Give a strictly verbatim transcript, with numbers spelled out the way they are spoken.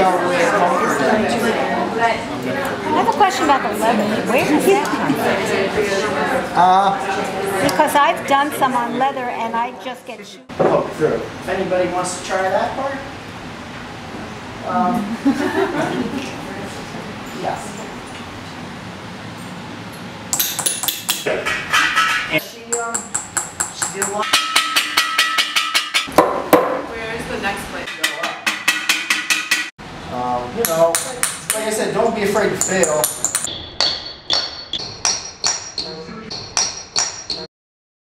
I have a question about the leather. Where does that come from? Uh, Because I've done some on leather and I just get shoes. Oh, sure. If anybody wants to try that part. Um, yes. And she, um, she did one. Where is the next place? Um, you know, like I said, don't be afraid to fail.